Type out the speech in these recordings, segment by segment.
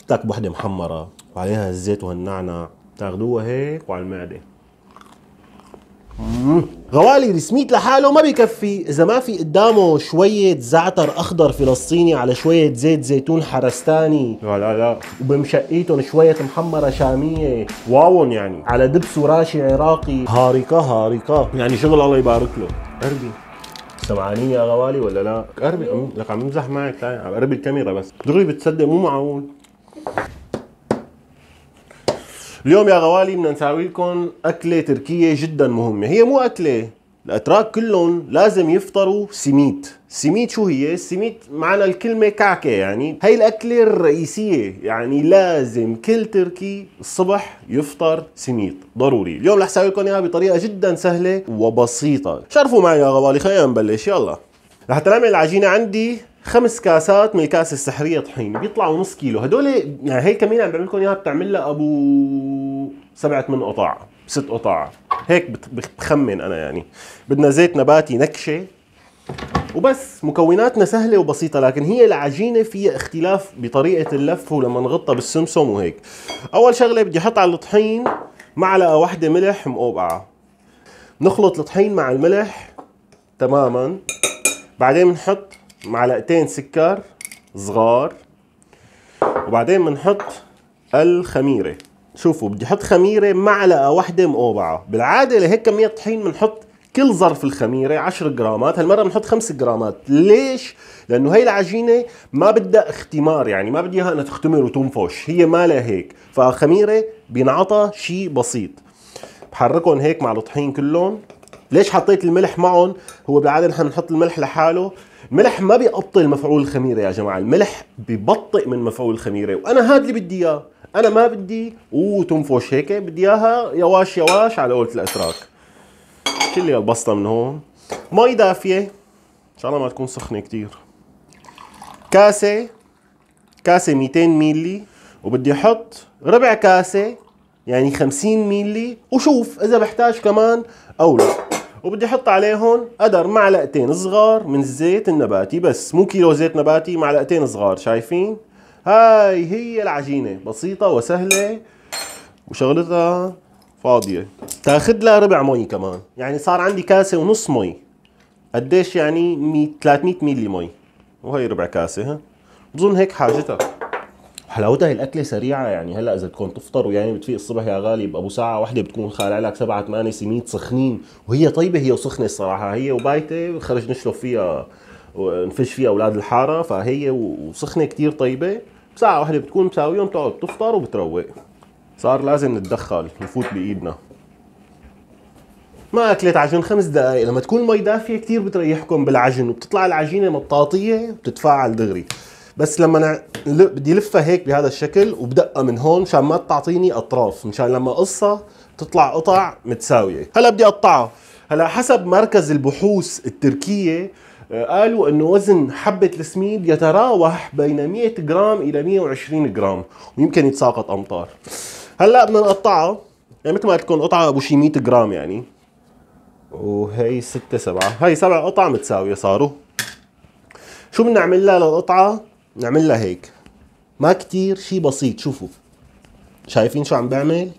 بدك بوحده محمره وعليها الزيت والنعناع، تاخذوها هيك وعلى المعده. غوالي السميت لحاله ما بيكفي اذا ما في قدامه شويه زعتر اخضر فلسطيني على شويه زيت زيتون حرستاني، لا وبمشقيتهم شويه محمره شاميه، واو يعني على دبس وراشي عراقي، هارقه يعني شغل الله يبارك له. قربي سمعانين يا غوالي ولا لا؟ قربي لك عم بمزح معك، تعال عم قربي الكاميرا بس دغري بتصدق مو معقول. اليوم يا غوالي بدنا نساوي لكم أكلة تركية جدا مهمة، هي مو أكلة، الأتراك كلهم لازم يفطروا سميت. سميت شو هي؟ السميت معنى الكلمة كعكة، يعني هي الأكلة الرئيسية، يعني لازم كل تركي الصبح يفطر سميت ضروري. اليوم رح اساوي لكم اياها بطريقة جدا سهلة وبسيطة. شرفوا معي يا غوالي، خلينا نبلش يلا. رح تعمل العجينة عندي 5 كاسات من الكاسة السحرية طحين، بيطلعوا نص كيلو هدول، يعني هي كمية عم بعمل لكم اياها بتعمل لها ابو 7 8 قطع 6 قطع هيك بخمن انا. يعني بدنا زيت نباتي نكشة وبس. مكوناتنا سهلة وبسيطة، لكن هي العجينة فيها اختلاف بطريقة اللف ولما نغطها بالسمسم وهيك. اول شغلة بدي احط على الطحين معلقة واحدة ملح مقوبعة، نخلط الطحين مع الملح تماما، بعدين بنحط معلقتين سكر صغار، وبعدين بنحط الخميرة. شوفوا بدي احط خميرة معلقة واحدة مقوبعة، بالعادة لهيك كمية طحين بنحط كل ظرف الخميرة 10 جرامات، هالمرة بنحط 5 جرامات. ليش؟ لأنه هي العجينة ما بدها اختمار، يعني ما بدي اياها انها تختمر وتنفش، هي مالها هيك، فخميرة بينعطى شيء بسيط. بحركهم هيك مع الطحين كلهم. ليش حطيت الملح معهم؟ هو بالعاده نحن بنحط الملح لحاله، الملح ما بيقطل مفعول الخميره يا جماعه، الملح ببطئ من مفعول الخميره، وانا هذا اللي بدي اياه، انا ما بدي تنفش هيك، بدي اياها يواش يواش على قولة الاتراك. شيل لي البسطه من هون. مي دافيه ان شاء الله ما تكون سخنه كثير. كاسه 200 ميلي، وبدي احط ربع كاسه يعني 50 ميلي، وشوف اذا بحتاج كمان او لا. وبدي احط عليهم قدر معلقتين صغار من الزيت النباتي، بس مو كيلو زيت نباتي، معلقتين صغار. شايفين؟ هاي هي العجينة، بسيطة وسهلة وشغلتها فاضية. تاخد لها ربع مي كمان، يعني صار عندي كاسة ونص مي. قديش يعني؟ 300 ميلي مي، وهي ربع كاسة. ها بظن هيك حاجتها. حلاوتها الأكلة سريعة، يعني هلا إذا بدكم تفطروا يعني بتفيق الصبح يا غالي بأبو ساعة واحدة بتكون خالع لك 7 8 سميد سخنين، وهي طيبة هي وسخنة الصراحة، هي وبايتة خرج نشلف فيها ونفش فيها أولاد الحارة، فهي وسخنة كتير طيبة. بساعة واحدة بتكون مساويهم، تقعد تفطر وبتروق. صار لازم نتدخل نفوت بإيدنا. ما أكلت عجن 5 دقايق، لما تكون المي دافية كتير بتريحكم بالعجن، وبتطلع العجينة مطاطية بتتفاعل دغري. بس لما بدي لفها هيك بهذا الشكل وبدقها من هون مشان ما تعطيني اطراف، مشان لما اقصها تطلع قطع متساويه. هلا بدي اقطعها. هلا حسب مركز البحوث التركيه قالوا انه وزن حبه السميد يتراوح بين 100 جرام الى 120 جرام، ويمكن يتساقط امطار. هلا بدنا نقطعها يعني مثل ما تكون قطعه ابو شي 100 جرام يعني، وهي 6 7، هي 7 قطع متساويه صاروا. شو بدنا نعمل لها للقطعه؟ نعمل لها هيك، ما كتير، شي بسيط. شوفوا شايفين شو عم بعمل؟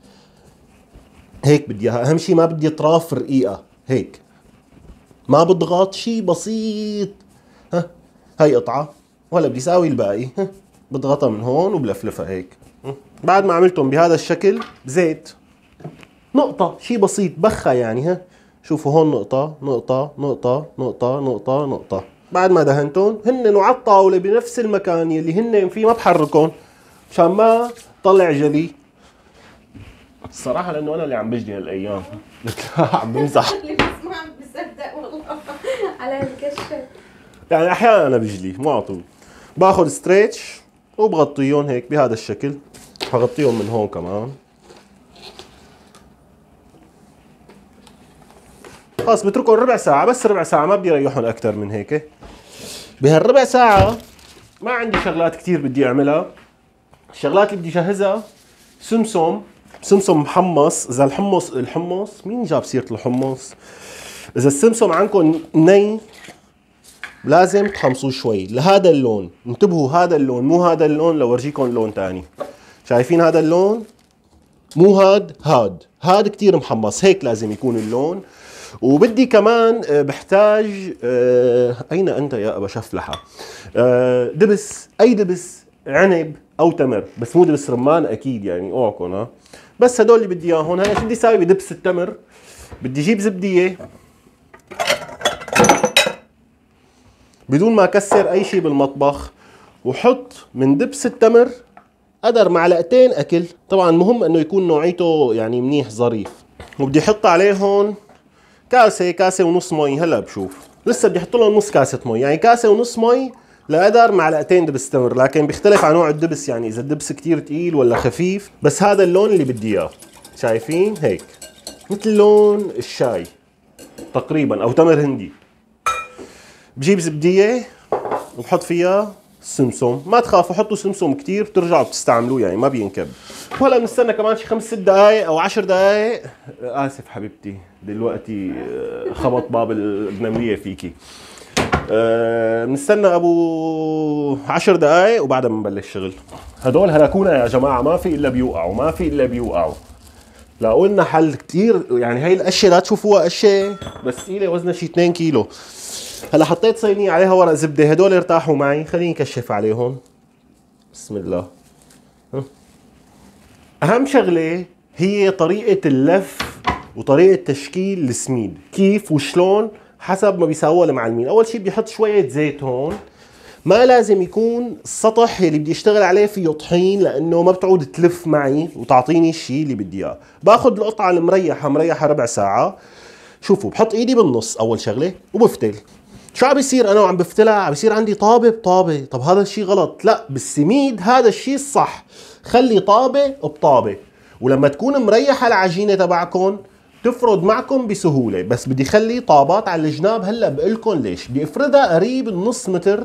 هيك بدي اياها، اهم شي ما بدي اطراف رقيقة، هيك ما بضغط، شي بسيط. هاي قطعة، وهلا بدي اساوي الباقي. بضغطها من هون وبلفلفها هيك. بعد ما عملتهم بهذا الشكل زيت نقطة، شي بسيط بخة يعني. شوفوا هون نقطة نقطة نقطة نقطة نقطة نقطة. بعد ما دهنتهم هن وعلى الطاولة بنفس المكان يلي هن فيه، ما بحركهم مشان ما طلع جلي. الصراحة لأنه أنا اللي عم بجلي هالأيام. عم بمزح. اللي بس ما عم بصدق والله على هالكشة. يعني أحيانا أنا بجلي مو على طول. باخذ ستريتش وبغطيهم هيك بهذا الشكل. حغطيهم من هون كمان. خلص بتركهم ربع ساعة، بس ربع ساعة، ما بدي ريحهم أكثر من هيك. بهالربع ساعة ما عندي شغلات كثير بدي أعملها. الشغلات اللي بدي جهزها سمسم محمص. إذا الحمص مين جاب سيرة الحمص؟ إذا السمسم عندكم ني لازم تحمصوه شوي لهذا اللون. انتبهوا هذا اللون مو هذا اللون، لو ورجيكم لون تاني. شايفين هذا اللون؟ مو هاد كتير محمص، هيك لازم يكون اللون. وبدي كمان بحتاج اين انت يا ابا شفلحه؟ دبس، اي دبس، عنب او تمر، بس مو دبس رمان اكيد يعني اوعكم ها. بس هدول اللي بدي اياهم. هلا شو بدي اسوي بدبس التمر؟ بدي اجيب زبديه بدون ما اكسر اي شيء بالمطبخ، وحط من دبس التمر قدر معلقتين اكل. طبعا مهم انه يكون نوعيته يعني منيح ظريف. وبدي احط عليهم كاسه ونص مي. هلا بشوف لسه بدي احط لهم نص كاسه مي، يعني كاسه ونص مي لقدر معلقتين دبس تمر. لكن بيختلف عن نوع الدبس، يعني اذا الدبس كتير تقيل ولا خفيف. بس هذا اللون اللي بدي اياه. شايفين هيك مثل لون الشاي تقريبا او تمر هندي. بجيب زبديه وبحط فيها سمسم. ما تخافوا حطوا سمسم كتير بترجعوا بتستعملوه يعني ما بينكب. وهلا بنستنى كمان شي 5 6 دقائق او 10 دقائق. اسف حبيبتي دلوقتي خبط باب النمليه فيكي. بنستنى ابو 10 دقائق وبعدها بنبلش شغل. هدول هلكونا يا جماعه، ما في الا بيوقعوا. لاقوا لنا حل كثير يعني. هي القشه لا تشوفوها قشه بس ثقيله، وزنها شي 2 كيلو. هلا حطيت صينيه عليها ورق زبده، هدول ارتاحوا معي. خليني كشف عليهم. بسم الله. اهم شغله هي طريقه اللف وطريقه تشكيل السميد، كيف وشلون حسب ما بيساووها المعلمين. اول شيء بدي احط شويه زيت هون. ما لازم يكون السطح اللي بدي اشتغل عليه فيه طحين، لانه ما بتعود تلف معي وتعطيني الشيء اللي بدي اياه. باخذ القطعه المريحه ربع ساعه. شوفوا بحط ايدي بالنص اول شغله وبفتل. شو عم بيصير انا وعم بفتلها؟ عم بيصير عندي طابه بطابه. طب هذا الشيء غلط. لا، بالسميد هذا الشيء الصح. خلي طابه بطابه، ولما تكون مريحه العجينه تبعكم تفرد معكم بسهوله. بس بدي خلي طابات على الجناب. هلا بقول لكم ليش. بدي افردها قريب النص متر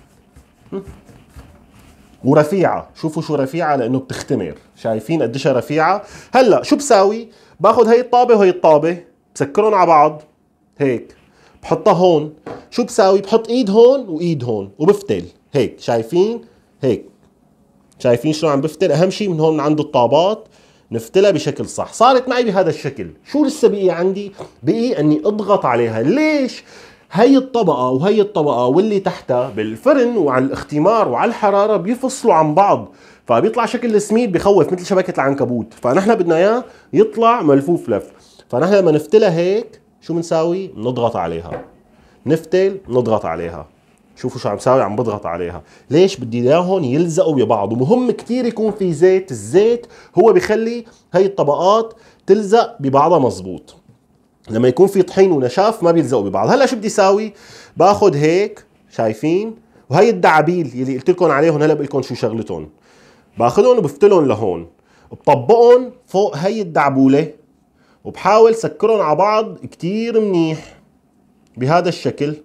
ورفيعه. شوفوا شو رفيعه، لانه بتختمر. شايفين قديش رفيعه؟ هلا شو بساوي؟ باخذ هي الطابه وهي الطابه بسكرهم على بعض هيك، بحطها هون. شو بساوي؟ بحط ايد هون وايد هون وبفتل هيك. شايفين هيك؟ شايفين شلون عم بفتل؟ اهم شيء من هون من عند الطابات نفتلها بشكل صح. صارت معي بهذا الشكل. شو لسه بقي عندي؟ بقي اني اضغط عليها. ليش؟ هي الطبقة وهي الطبقة واللي تحتها بالفرن وعلى الاختمار وعلى الحرارة بيفصلوا عن بعض، فبيطلع شكل السميد بخوف مثل شبكة العنكبوت. فنحن بدنا اياه يطلع ملفوف لف. فنحن لما نفتلها هيك شو بنساوي؟ بنضغط عليها. نفتل نضغط عليها. شوفوا شو عم ساوي، عم بضغط عليها. ليش؟ بدي اياهم يلزقوا ببعض. ومهم كتير يكون في زيت. الزيت هو بيخلي هي الطبقات تلزق ببعضها مزبوط. لما يكون في طحين ونشاف ما بيلزقوا ببعض. هلا شو بدي اساوي؟ باخذ هيك. شايفين؟ وهي الدعابيل يلي قلت لكم عليهم هلا بقول لكم شو شغلتهم. باخذهم وبفتلهم لهون، بطبقهم فوق هي الدعبوله، وبحاول سكرهم على بعض كتير منيح بهذا الشكل،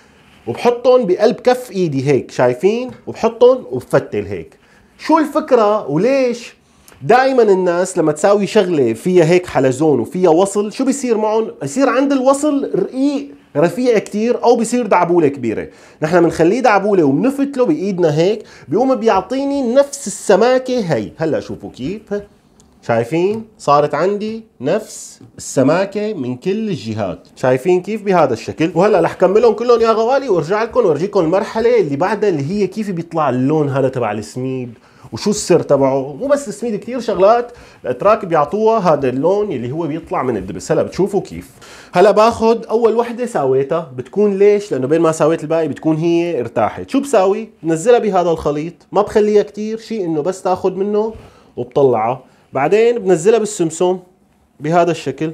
وبحطهم بقلب كف ايدي هيك. شايفين؟ وبحطهم وبفتل هيك. شو الفكره وليش دائما الناس لما تساوي شغله فيها هيك حلزون وفيها وصل شو بيصير معهم؟ يصير عند الوصل رقيق رفيع كتير، او بيصير دعبوله كبيره. نحن بنخليه دعبوله وبنفتله بايدنا هيك، بيقوم بيعطيني نفس السماكه هي. هلا شوفوا كيف. شايفين؟ صارت عندي نفس السماكه من كل الجهات. شايفين كيف؟ بهذا الشكل. وهلا رح كملهم كلهم يا غوالي وارجع لكم وارجيكم المرحله اللي بعدها، اللي هي كيف بيطلع اللون هذا تبع السميد وشو السر تبعه. مو بس السميد، كثير شغلات الاتراك بيعطوها هذا اللون اللي هو بيطلع من الدبس. هلا بتشوفوا كيف. هلا باخذ اول وحده ساويتها. بتكون ليش؟ لانه بين ما ساويت الباقي بتكون هي ارتاحت. شو بساوي؟ بنزلها بهذا الخليط. ما بخليها كثير شيء، انه بس تاخذ منه وبطلعها. بعدين بنزلها بالسمسم بهذا الشكل.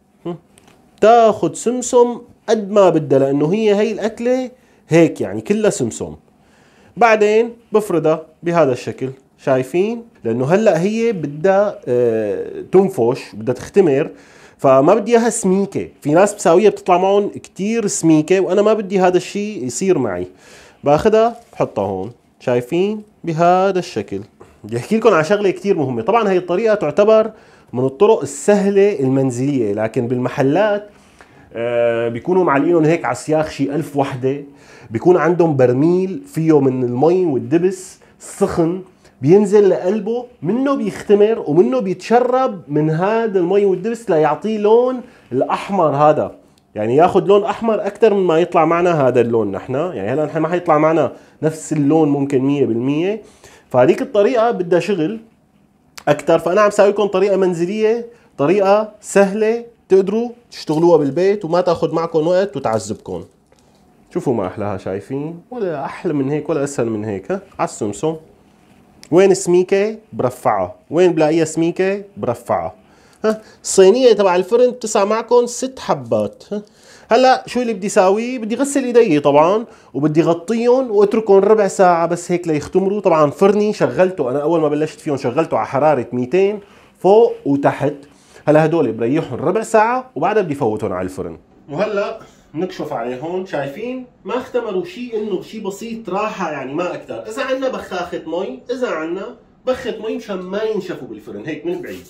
تاخذ سمسم قد ما بدها، لانه هي الاكله هيك يعني كلها سمسم. بعدين بفردها بهذا الشكل. شايفين؟ لانه هلا هي بدها تنفش، بدها تختمر، فما بدي اياها سميكه. في ناس بساويها بتطلع معهم كتير سميكه، وانا ما بدي هذا الشيء يصير معي. باخذها بحطها هون. شايفين؟ بهذا الشكل. بدي احكي لكم على شغله كتير مهمه. طبعا هي الطريقه تعتبر من الطرق السهله المنزليه، لكن بالمحلات بيكونوا معلقينهم هيك على السياخ شي 1000 وحده. بيكون عندهم برميل فيه من المي والدبس السخن بينزل لقلبه، منه بيختمر ومنه بيتشرب من هذا المي والدبس ليعطيه لون الاحمر هذا. يعني ياخذ لون احمر اكثر من ما يطلع معنا هذا اللون نحن. يعني هلا نحن ما حيطلع معنا نفس اللون ممكن 100%. فهذيك الطريقه بدها شغل اكثر. فانا عم ساوي لكم طريقه منزليه، طريقه سهله تقدروا تشتغلوها بالبيت وما تاخذ معكم وقت وتعذبكم. شوفوا ما احلاها، شايفين؟ ولا احلى من هيك ولا اسهل من هيك. ها على السمسم وين سميكه برفعها، وين بلاقيها سميكه برفعها. ها الصينيه تبع الفرن بتسع معكم 6 حبات. ها هلا شو اللي بدي ساويه؟ بدي غسل ايدي طبعا وبدي غطيهم واتركهم ربع ساعه بس هيك ليختمروا. طبعا فرني شغلته انا اول ما بلشت فيهم شغلته على حراره 200 فوق وتحت. هلا هدول بريحهم ربع ساعه وبعدها بدي فوتهم على الفرن. وهلا نكشف عليهم. شايفين ما اختمروا شيء، انه شيء بسيط راحه يعني ما اكثر. اذا عندنا بخاخه مي، اذا عندنا بخه مي مشان ما ينشفوا بالفرن هيك من بعيد.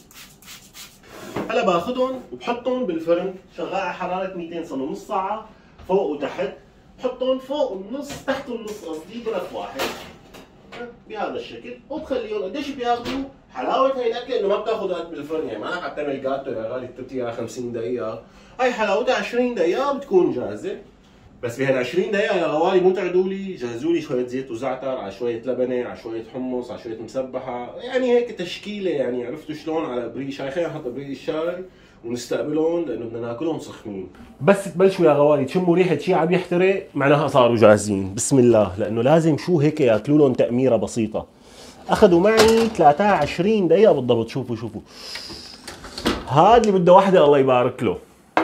هلا باخذهم وبحطهم بالفرن شغال على حراره 200 صار نص ساعه فوق وتحت. بحطهم فوق النص تحت النص قصدي برف واحد بهذا الشكل وبخليهم. قديش بياخذوا؟ حلاوه هي الاكله انه ما بتاخذ وقت بالفرن. يعني ما انك بتعمل جاتو يا غالي التورتيا 50 دقيقه، هاي حلاوتها 20 دقيقه بتكون جاهزه. بس بهال 20 دقيقه يا غوالي مو تعدوا لي، جهزوا لي شويه زيت وزعتر على شويه لبنه على شويه حمص على شويه مسبحه، يعني هيك تشكيله. يعني عرفتوا شلون؟ على ابريق شاي. خلينا نحط ابريق الشاي ونستقبلهم لانه بدنا ناكلهم سخنين. بس تبلشوا يا غوالي تشموا ريحه شيء عم يحترق معناها صاروا جاهزين. بسم الله، لانه لازم شو هيك ياكلوا لهم تاميره بسيطه. اخذوا معي 23 دقيقه بالضبط. شوفوا شوفوا هذا اللي بده وحده الله يبارك له.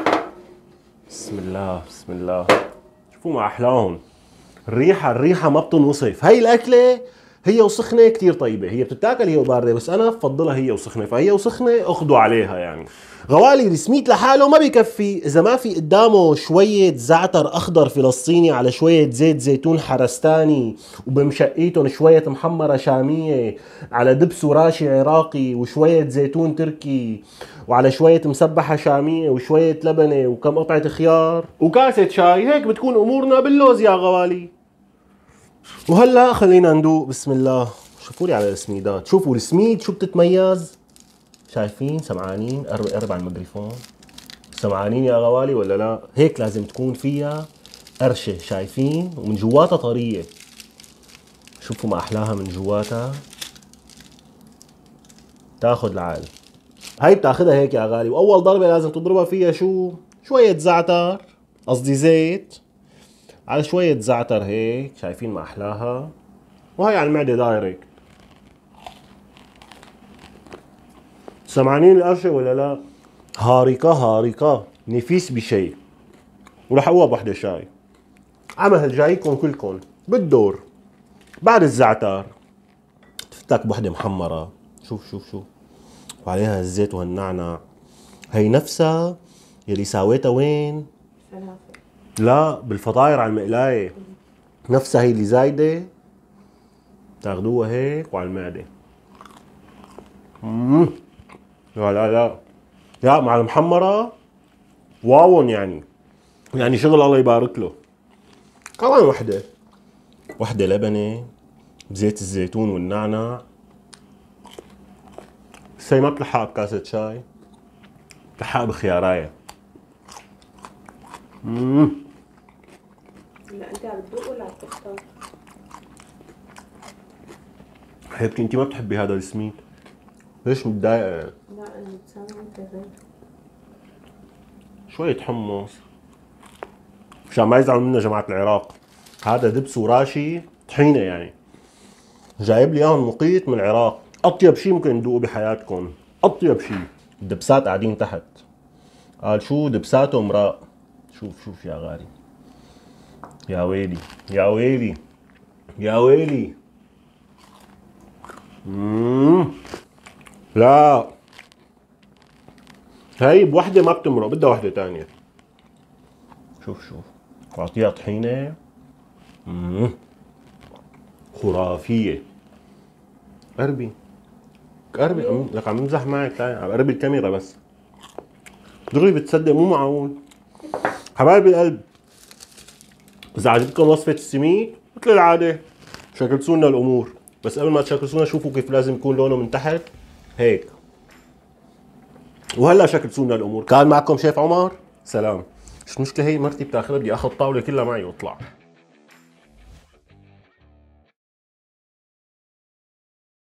بسم الله بسم الله. شوفوا ما احلاهم. الريحه ما بتنوصف. هاي الاكله هي وسخنه كثير طيبه. هي بتتاكل هي وبارده بس انا بفضلها هي وسخنه. فهي وسخنه اخذوا عليها. يعني غوالي السميت لحاله ما بكفي اذا ما في قدامه شويه زعتر اخضر فلسطيني على شويه زيت زيتون حرستاني وبمشقيتهم شويه محمره شاميه على دبس وراشي عراقي وشويه زيتون تركي وعلى شويه مسبحه شاميه وشويه لبنه وكم قطعه خيار وكاسه شاي. هيك بتكون امورنا باللوز يا غوالي. وهلا خلينا ندوق. بسم الله. شوفوا لي على السميدات. شوفوا السميد شو بتتميز. شايفين؟ سمعانين؟ قرب على الميكروفون. سمعانين يا غوالي ولا لا؟ هيك لازم تكون فيها قرشه. شايفين؟ ومن جواتها طريه. شوفوا ما احلاها من جواتها. تاخذ العقل. هاي بتاخذها هيك يا غالي. واول ضربه لازم تضربها فيها شو؟ شويه زعتر، قصدي زيت على شويه زعتر هيك. شايفين ما احلاها؟ وهي على المعده دايركت. سمعانين القرشه ولا لا؟ هارقه هارقه نفيس بشيء. ورح اقوى بوحده شاي. عمل جايكم كلكم بالدور. بعد الزعتر تفتك بوحده محمره. شوف شوف شوف وعليها الزيت وهالنعنع. هي نفسها يلي ساويتها وين؟ لا بالفطاير على المقلايه. نفسها هي اللي زايده تاخذوها هيك وعلى المعده. لا لا لا لا مع المحمره واو. يعني شغل الله يبارك له. كمان وحده لبنه بزيت الزيتون والنعنع. بس هي ما بتلحق بكاسه شاي، بتلحق بخيارايه. لا انت عم تدوق ولا عم تختار؟ حبيبتي انت ما بتحبي هذا السميد، ليش متضايقه؟ لا انا بتسامح انت غير. شويه حمص مشان ما يزعلوا منا جماعه العراق. هذا دبس وراشي طحينه. يعني جايب لي اياهم مقيت من العراق. اطيب شيء ممكن تذوقوا بحياتكم. اطيب شيء. الدبسات قاعدين تحت. قال شو دبساته امراء. شوف شوف يا غالي. يا ويلي يا ويلي يا ويلي. لا هي بوحده ما بتمرق، بدها وحده ثانيه. شوف شوف بعطيها طحينه. خرافيه. قربي لك عم امزح معك. تعالي عم قربي الكاميرا بس. دغري بتصدق مو معقول. حبايبي القلب، إذا عجبتكم وصفة السميد مثل العادة شكلتوا لنا الأمور، بس قبل ما تشكلتوا لنا شوفوا كيف لازم يكون لونه من تحت هيك. وهلا شكلتوا لنا الأمور. كان معكم شيف عمر، سلام. مش مشكلة، هي مرتي بتاخذها، بدي اخذ الطاولة كلها معي واطلع.